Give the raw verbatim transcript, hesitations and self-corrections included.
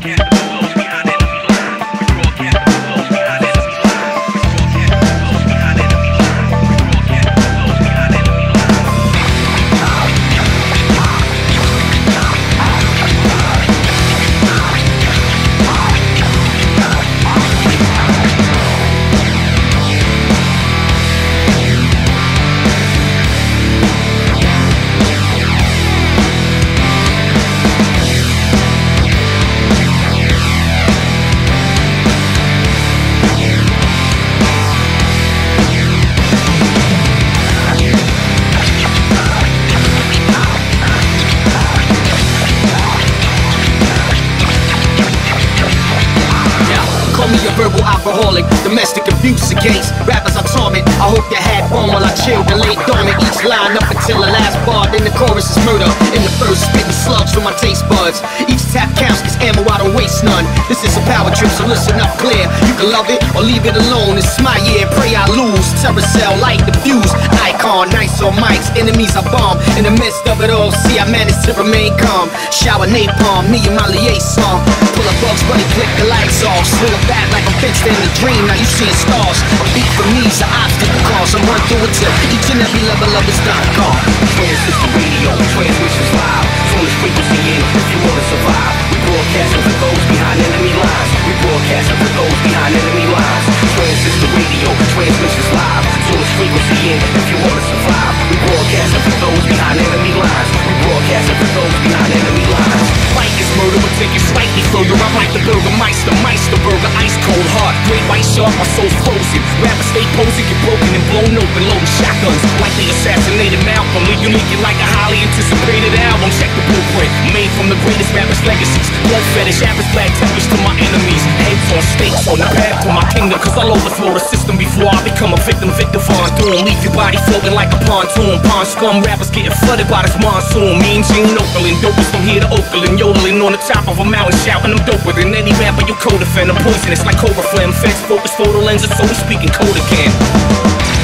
Verbal alcoholic, domestic abuse against rappers I torment. I hope you had fun while I chilled and laid dormant. Each line up until the last bar, then the chorus is murder. In the first, spitting slugs from my taste buds. Each tap counts, cause ammo I don't waste none. This is a power trip, so listen up clear. You can love it or leave it alone. It's my year, pray I lose. Terror cell, light the fuse. Icon, nice on mics, enemies I bomb. In the midst of it all, see I managed to remain calm. Shower napalm, me and my liaison. Pull a Bugs Bunny, click the lights off. Swing a bat like I'm fixed in the dream, now you seeing stars. A beat for me's an obstacle cause. I'm run through it till each and every level of it's not gone. Transistor radio, transmissions live. Tune frequency in if you wanna survive. We broadcasting for those behind enemy lines. We broadcasting for those behind enemy lines. Transistor radio, transmissions live. Tune frequency in if you wanna survive. We broadcasting for those behind enemy lines. We broadcasting for those behind enemy lines. Fight is murder, but take it slightly further. I'm like the Burgermeister, Meister burger, ice cold heart. Great white shark, my soul frozen. Rappers stay posing, get broken and blown open, loading shotguns. Like they assassinated Malcolm, leaving leaking like a highly anticipated album. Check the blueprint, made from the greatest rappers' legacies. Blood fetish, average black tempers to my enemies. Heads on stakes on the path to my kingdom, cause I'll overthrow the system before I become a victim. Victor Von Doom, leave your body floating like a pontoon. Pond scum rappers getting flooded by this monsoon. Me and Gene Oakland, dopest from here to Oakland. Yodeling on the top of a mountain, shouting I'm doper than any rapper you co-defend. I'm poisonous like Cobra Phlegm. Feds focus photo lenses, so we speaking code again.